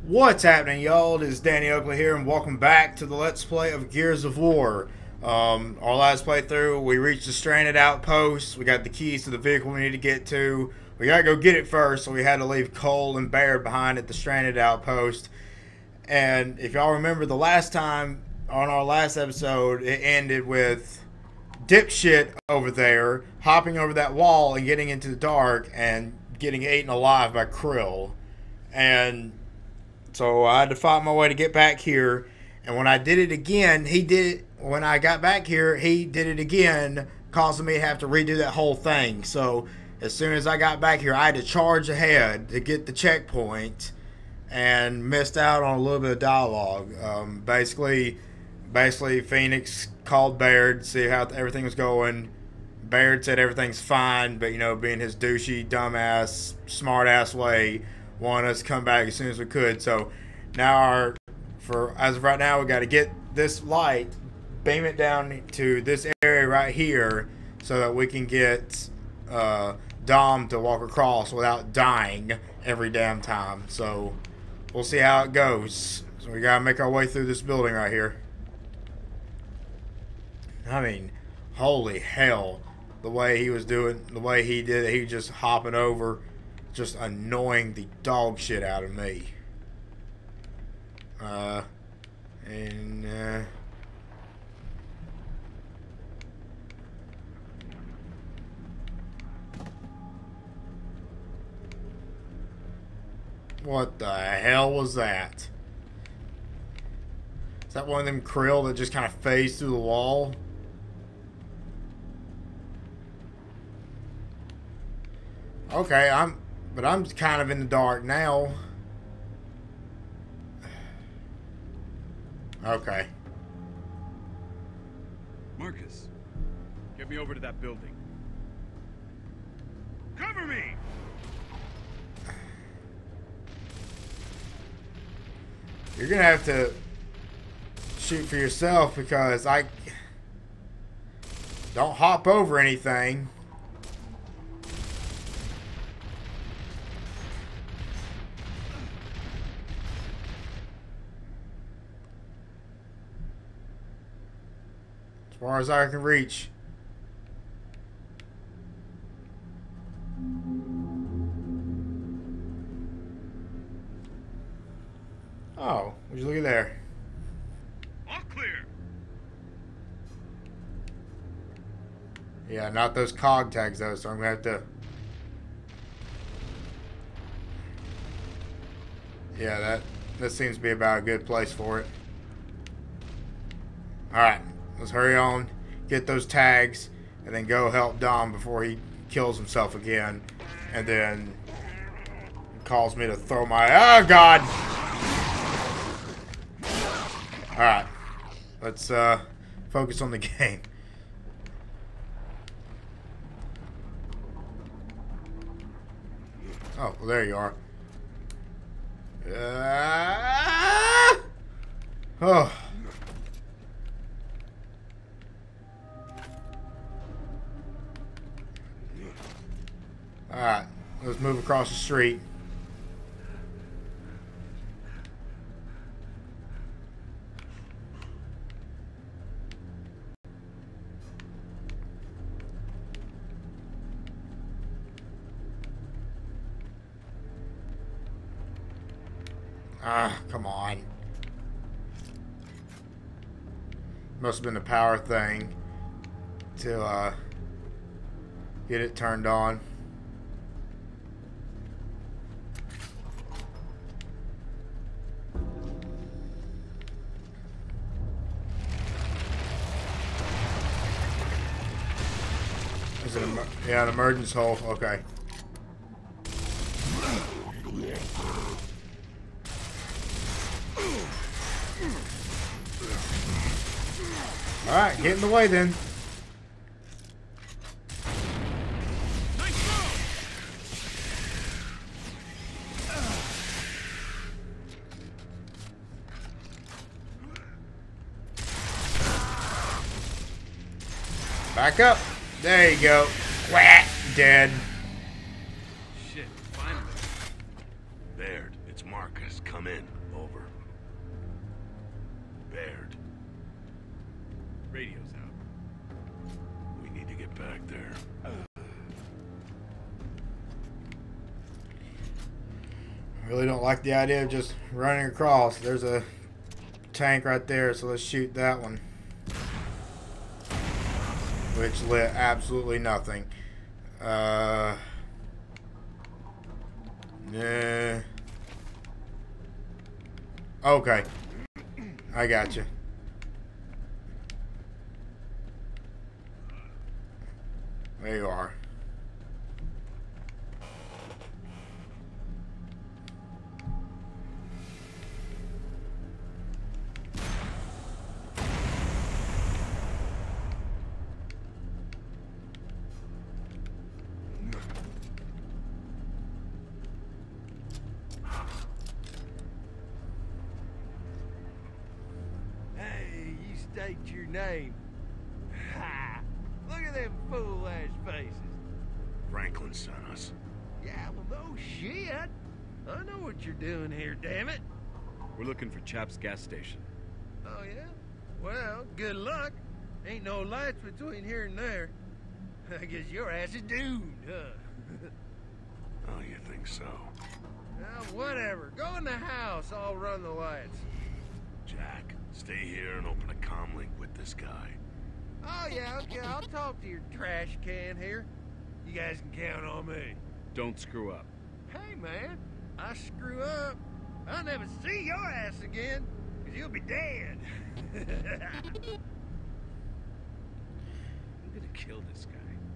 What's happening, y'all? It is Danny Oakley here, and welcome back to the Let's Play of Gears of War. Our last playthrough, we reached the stranded outpost. We got the keys to the vehicle we need to get to. We gotta go get it first, so we had to leave Cole and Baird behind at the stranded outpost. And if y'all remember the last time, on our last episode, it ended with dipshit over there hopping over that wall and getting into the dark and getting eaten alive by Kryll. And so I had to fight my way to get back here. And when I did it again, when I got back here, he did it again, causing me to have to redo that whole thing. So as soon as I got back here, I had to charge ahead to get the checkpoint and missed out on a little bit of dialogue. Basically, Phoenix called Baird to see how everything was going. Baird said everything's fine, but, being his douchey, dumbass, smart-ass way, wanted us to come back as soon as we could. So now as of right now, we got to get this light, beam it down to this area right here, so that we can get Dom to walk across without dying every damn time. So we'll see how it goes. So we gotta make our way through this building right here. I mean, holy hell, the way he was doing, the way he did it, he was just hopping over, just annoying the dog shit out of me. What the hell was that? Is that one of them Kryll that just kind of phased through the wall? Okay, I'm kind of in the dark now. Okay. Marcus, get me over to that building. Cover me! You're gonna have to shoot for yourself because I don't hop over anything. As far as I can reach. Oh, would you look at there? All clear. Yeah, not those cog tags though, so I'm gonna have to. Yeah, that seems to be about a good place for it. Alright, let's hurry on, get those tags, and then go help Dom before he kills himself again. And then calls me to throw my. Oh, God! Alright, let's focus on the game. Oh, well, there you are. Oh. Alright, let's move across the street. Ah, come on. Must have been the power thing to get it turned on. Is it an emergency hole? Okay. Alright, get in the way then. Nice throw. Back up. There you go. Whack. Dead. Shit, finally. Baird, it's Marcus, come in. Over. Baird, Radio's out. we need to get back there. Really don't like the idea of just running across. There's a tank right there, so let's shoot that one. Which lit absolutely nothing. Nah. Okay. I got you. There you are. Hey, you state your name. Ha! Look at them fool-ass faces. Franklin sent us. Yeah, well, no shit. I know what you're doing here, damn it. We're looking for Chap's gas station. Oh, yeah? Well, good luck. Ain't no lights between here and there. I guess your ass is doomed, huh? Oh, you think so? Well, whatever. Go in the house. I'll run the lights. Jack, stay here and open a comm link with this guy. Oh, yeah, okay. I'll talk to your trash can here. You guys can count on me. Don't screw up. Hey, man, I screw up, I'll never see your ass again, because you'll be dead. I'm gonna kill this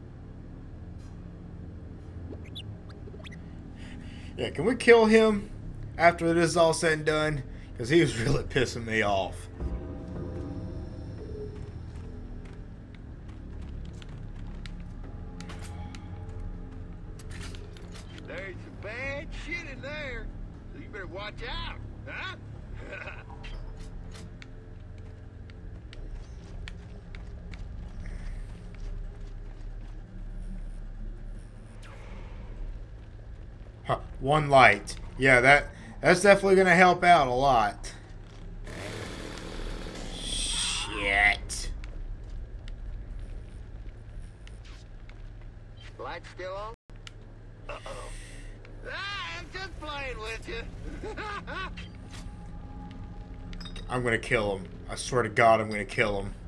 guy. Yeah, can we kill him after this is all said and done? Because he was really pissing me off. There's some bad shit in there, so you better watch out, huh? Huh, one light. Yeah, that's definitely gonna help out a lot. Shit. Light still on? Uh-oh. Ah, I'm just playing with you. I'm gonna kill him. I swear to God, I'm gonna kill him.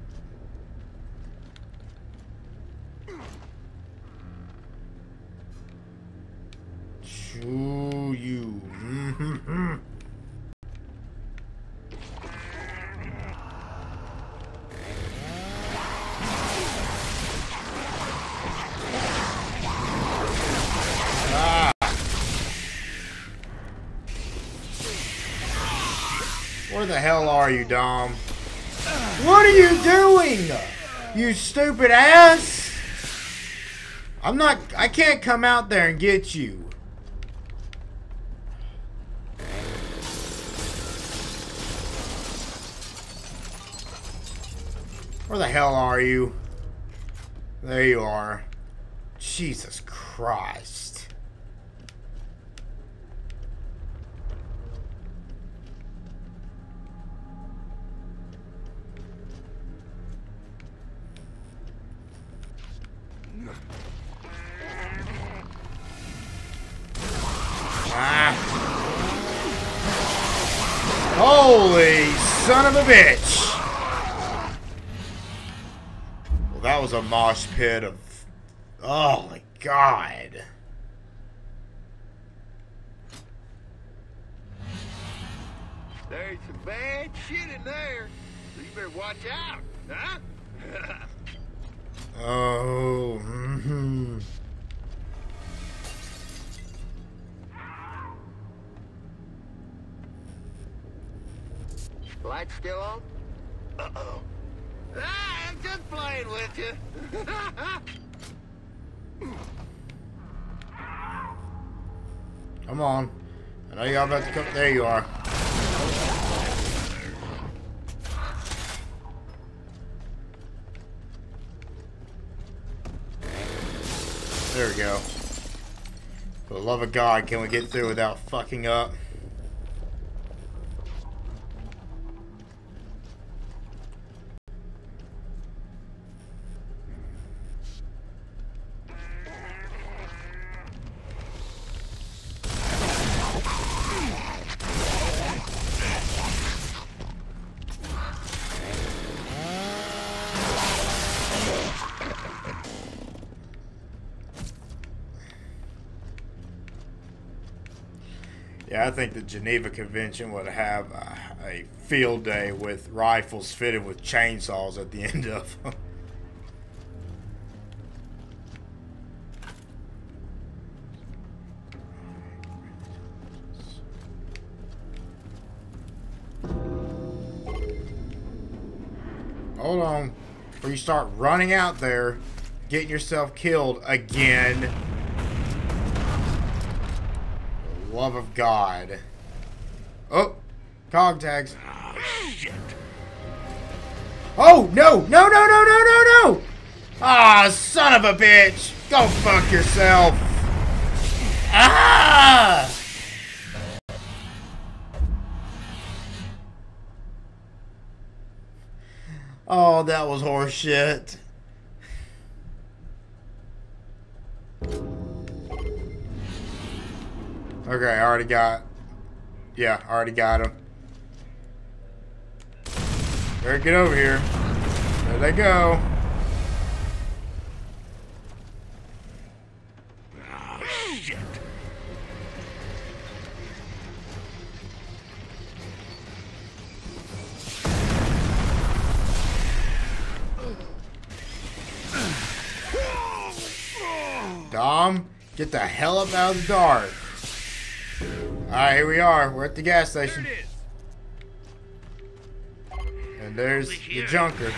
Shoo you. Mm-hmm. Ah. Where the hell are you, Dom? What are you doing? You stupid ass! I can't come out there and get you. Where the hell are you? There you are. Jesus Christ. Ah. Holy son of a bitch. Well, that was a mosh pit of... Oh my God. There's some bad shit in there, so you better watch out, huh? Oh. Mm-hmm. Light still on? Uh-oh. Ah, I'm just playing with you. Come on. I know y'all about to come. There you are. There we go. For the love of God, can we get through without fucking up? Yeah, I think the Geneva Convention would have a field day with rifles fitted with chainsaws at the end of them. Hold on. Before you start running out there, getting yourself killed again. For the love of God. Oh, cog tags. Oh, shit. Oh, no, no, no, no, no, no, no. Ah, son of a bitch. Go fuck yourself. Ah! Oh, that was horse shit. Okay, I already got... Yeah, I already got him. Better get over here. There they go. Oh, shit. Dom, get the hell up out of the dark. Alright, here we are. We're at the gas station. There it is. And there's the junker.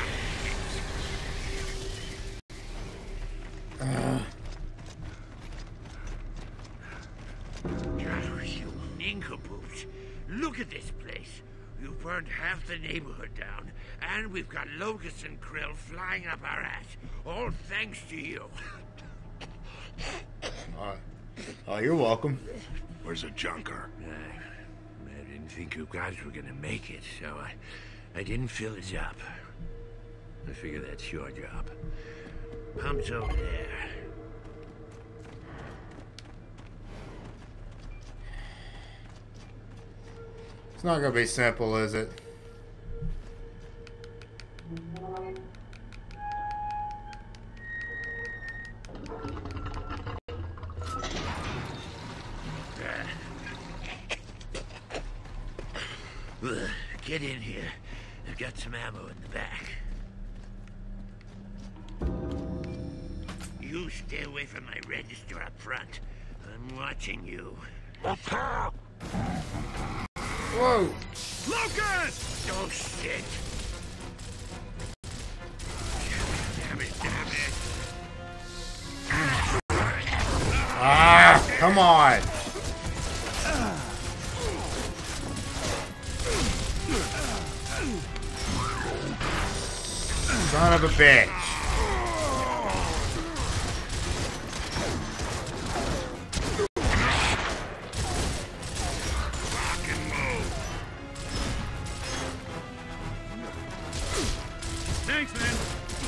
You nincompoops. Look at this place. You've burned half the neighborhood down, and we've got locusts and krill flying up our ass. All thanks to you. Oh, you're welcome. Where's the junker? I didn't think you guys were gonna make it, so I didn't fill it up. I figure that's your job. Pump's over there. It's not gonna be simple, is it? Get in here. I've got some ammo in the back. You stay away from my register up front. I'm watching you. Whoa! Locust! Oh, shit. Damn it, damn it. Ah, come on! Son of a bitch. Thanks, man.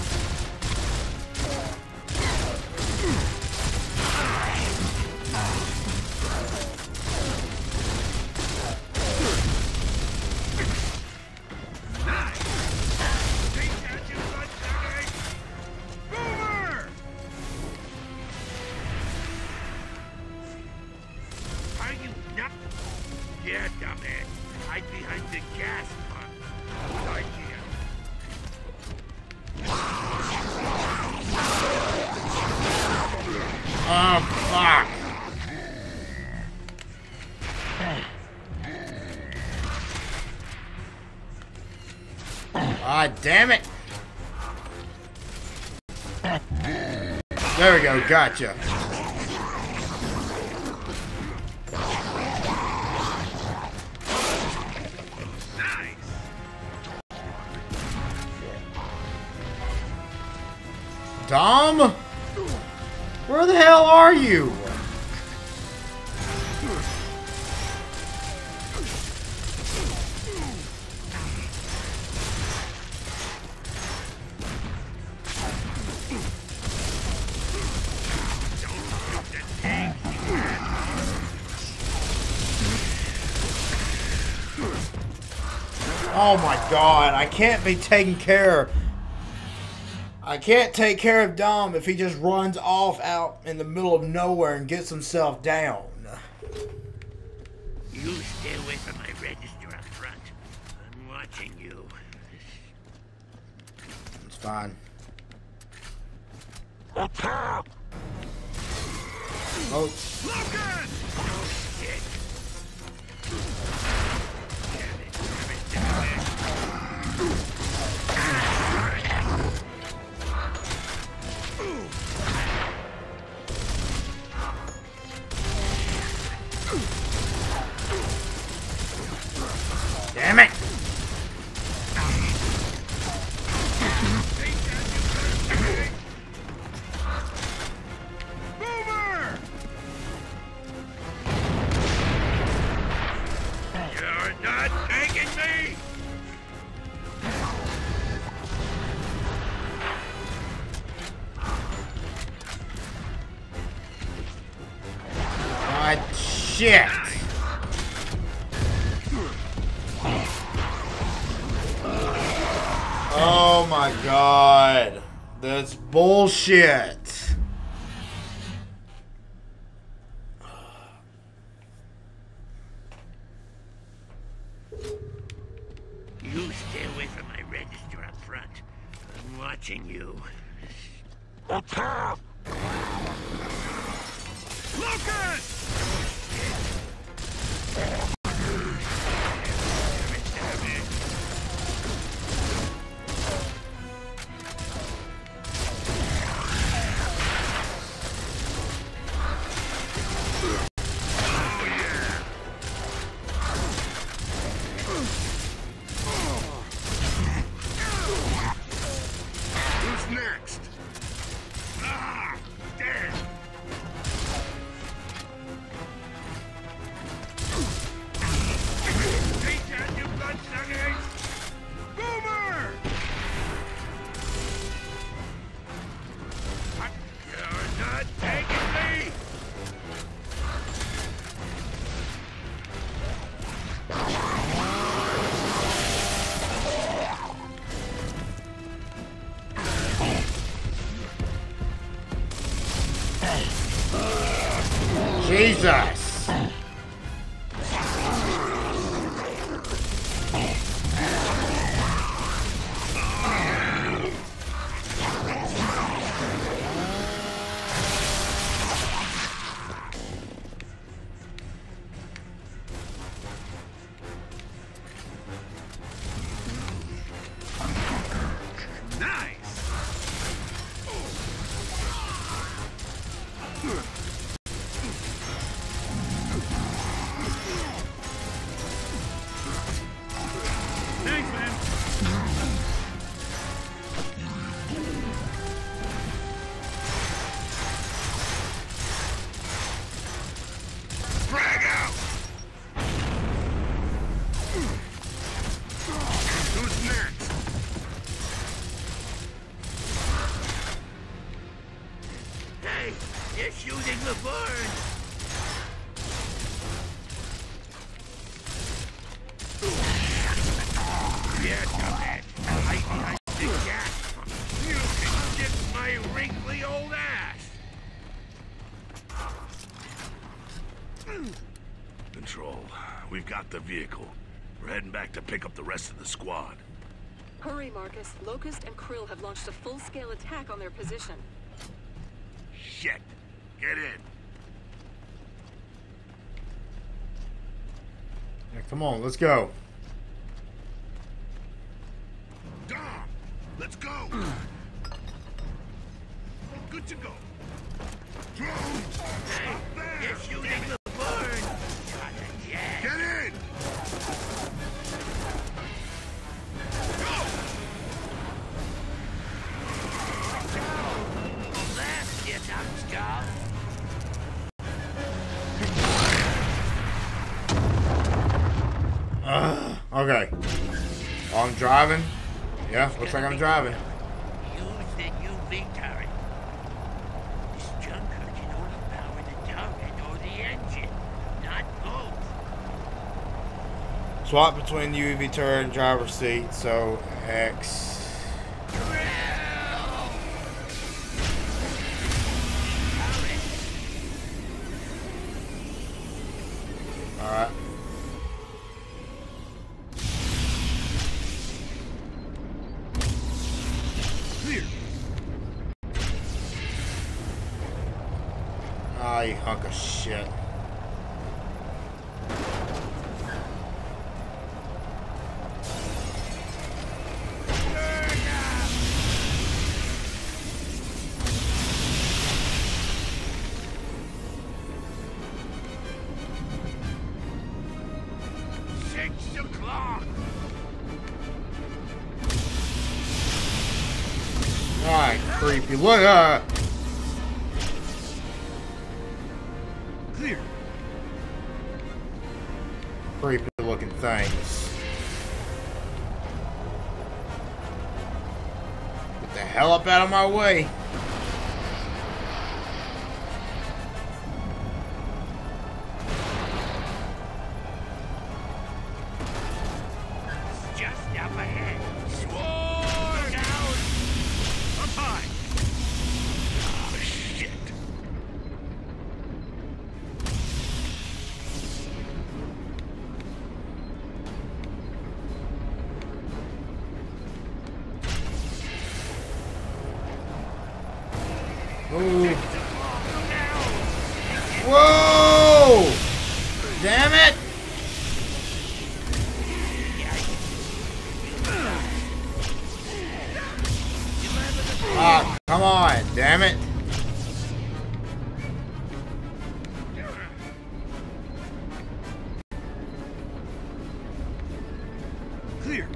Yeah, dumbass. Hide behind the gas pump. Good idea. Oh, fuck. Ah, damn it. There we go, gotcha. Dom? Where the hell are you? Oh my God, I can't be taking care. I can't take care of Dom if he just runs off out in the middle of nowhere and gets himself down. You stay away from my register up front. I'm watching you. It's fine. Attack! Oh. Locut! Oh, shit. Damn it, damn it, Damn it! Boomer! You're not taking me! God, shit! Oh my god. That's bullshit. You stay away from my register up front. I'm watching you. Attack! Locut! Who's next? Ah! Damn! Take that, you bloodsuckers! Boomer! You're not taking me! Jesus! Nice! Thanks, man. Frag out! Who's next? Hey, you're shooting the bird! Here, dumbass. Right behind the gas pump. You can kiss my wrinkly old ass! Control, we've got the vehicle. We're heading back to pick up the rest of the squad. Hurry, Marcus. Locust and Kryll have launched a full-scale attack on their position. Shit! Get in! Yeah, come on, let's go. Dom! Let's go! Good to go. Drones! Up there! You're shooting the bird! Got a jet! Get in! Left, you numbskull! Okay. Oh, I'm driving. Yeah, looks like I'm driving. Use the UV turret. This junker can only power the turret or the engine, not both. Swap between the UV turret and driver's seat, so X. Alright. you hunk of shit. Alright, creepy. Look, Clear. creepy looking things. Get the hell up out of my way. Just up ahead. Sword! Down. Up high. Oh, shit. Ooh. Whoa! Damn it! Ah, come on, damn it. Clear.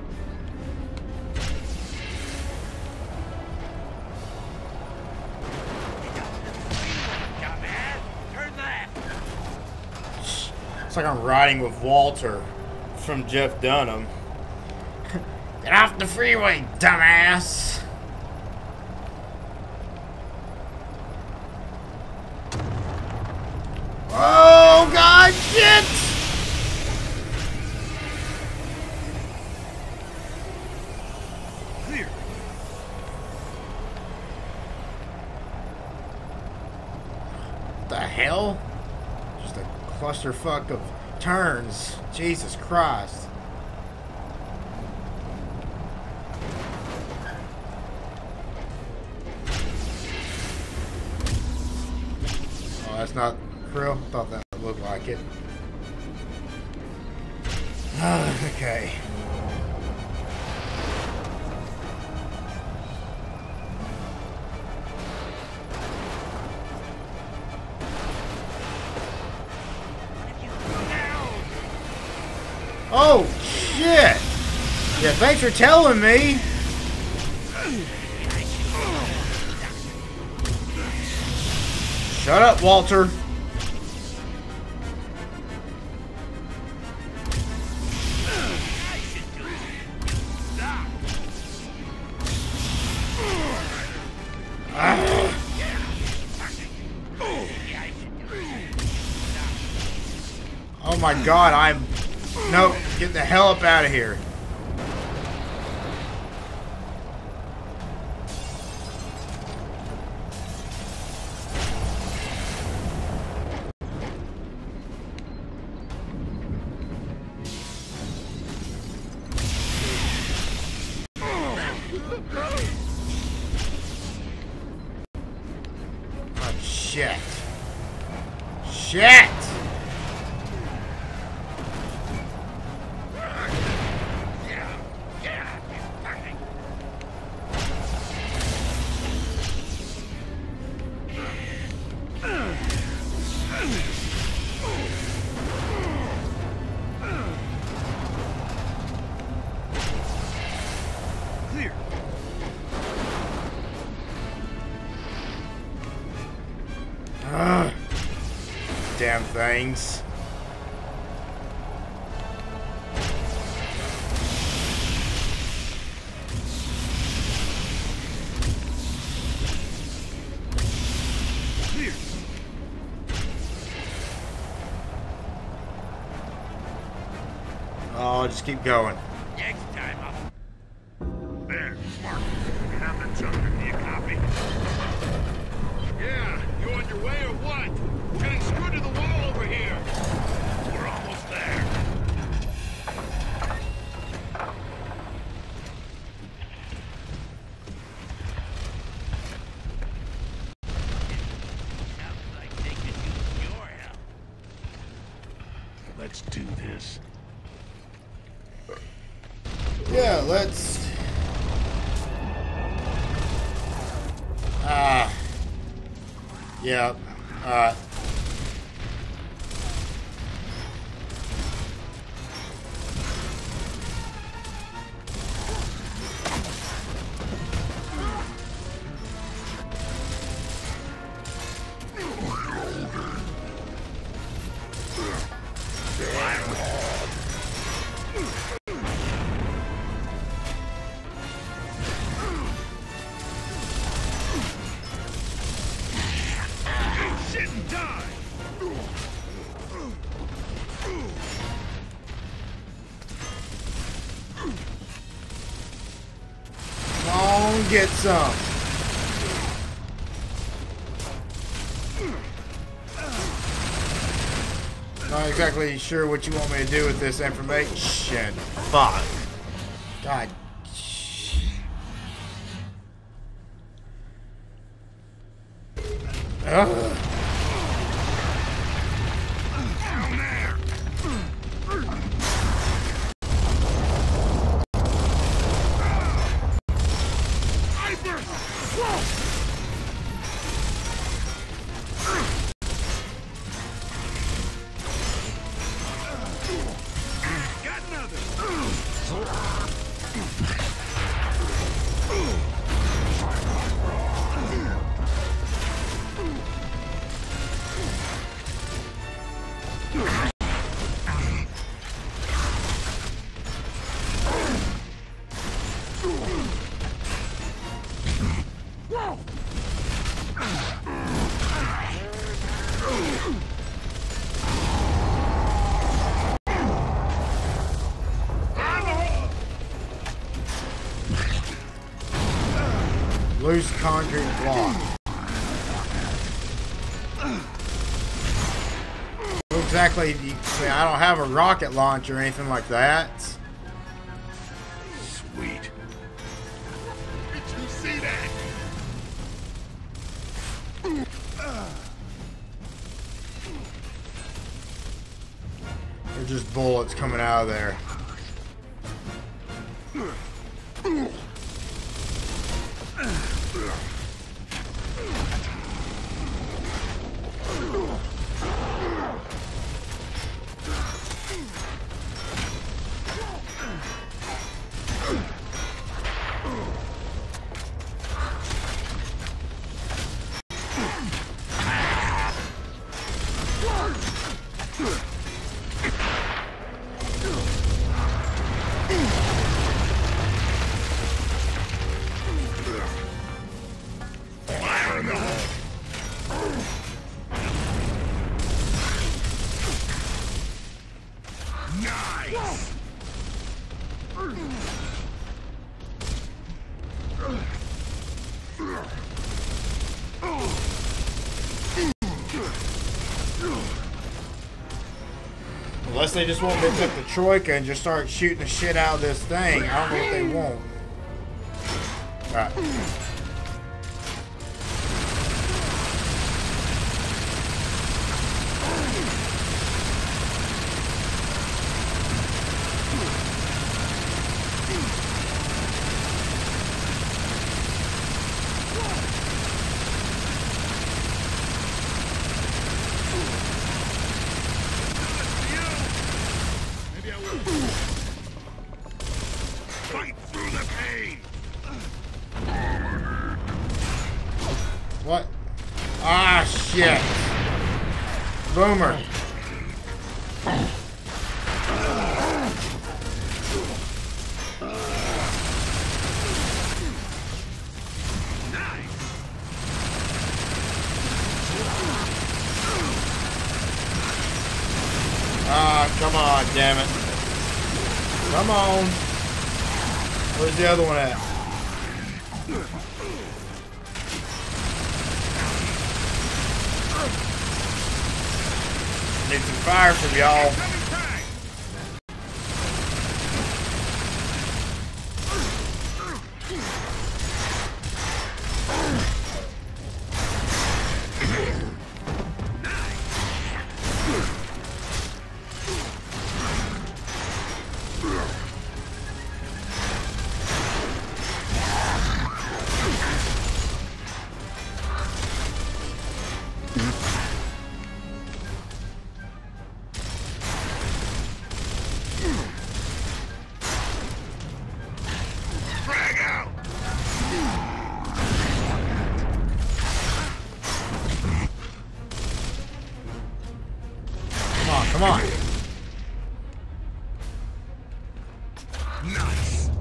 Dumbass. Turn left. It's like I'm riding with Walter from Jeff Dunham. Get off the freeway, dumbass! Oh, God, shit! Clear. The hell? Just a clusterfuck of turns. Jesus Christ. Oh, that's not Kryll? Thought that looked like it. Okay. Oh, shit! Yeah, thanks for telling me! Shut up, Walter! Oh my God, I'm... Nope, get the hell up out of here. Oh, shit. Shit! Clear. Ugh. Damn things. Clear. Oh, just keep going. Next time up. There, Mark. Have that junker. Do you copy? Yeah. You on your way or what? We're getting screwed to the wall over here. We're almost there. Sounds like they Yeah, let's... Yeah. Alright. Get some. Not exactly sure what you want me to do with this information. Fuck. God. Ugh. Loose concrete block. Exactly. I don't have a rocket launcher or anything like that. Sweet. Did you see that? They're just bullets coming out of there. Unless they just want me to take the Troika and just start shooting the shit out of this thing. I don't know what they want. Alright. What? Ah, shit. Boomer. Ah, come on, damn it. Come on. Where's the other one at? Need some fire from y'all. Nice.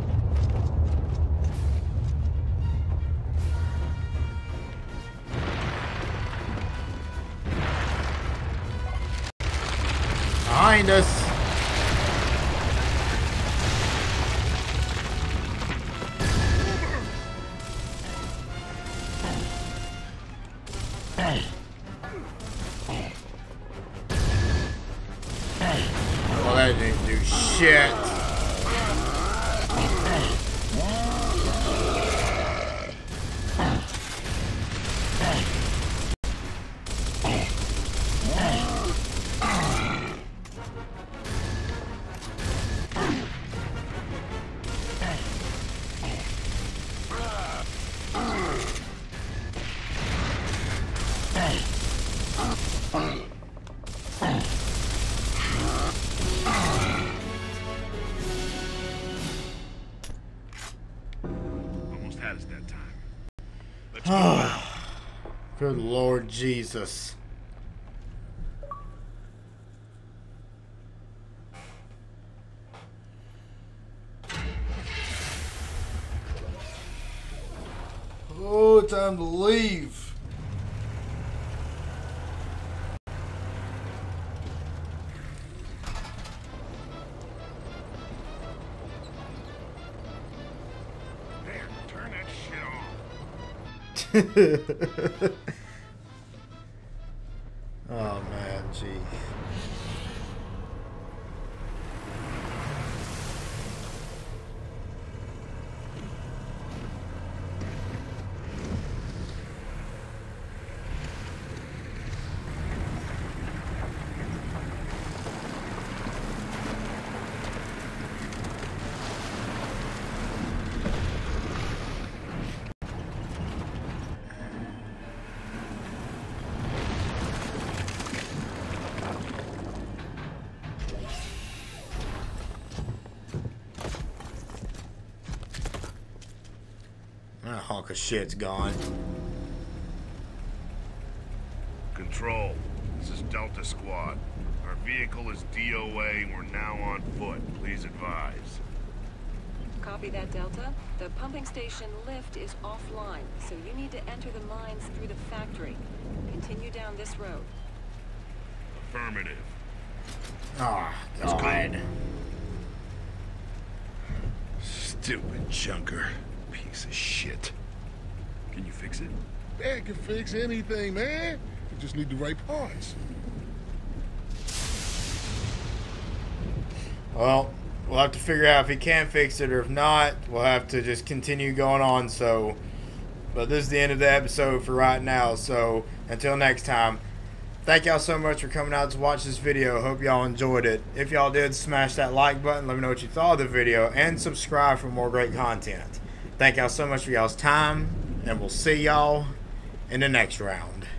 Behind us. Well, that didn't do shit. Almost had us that time. Let's go out. Good Lord Jesus. Oh, time to leave. There, turn that shit off. Oh man, jeez. That hunk of shit's gone. Control, this is Delta Squad. Our vehicle is DOA and we're now on foot. Please advise. Copy that, Delta. The pumping station lift is offline, so you need to enter the mines through the factory. Continue down this road. Affirmative. Oh, God. Stupid junker. Piece of shit. Can you fix it? Man can fix anything, man. You just need the right parts. Well, we'll have to figure out if he can fix it or if not. We'll have to just continue going on. So, but this is the end of the episode for right now. So, until next time, thank y'all so much for coming out to watch this video. Hope y'all enjoyed it. If y'all did, smash that like button. Let me know what you thought of the video. And subscribe for more great content. Thank y'all so much for y'all's time. And we'll see y'all in the next round.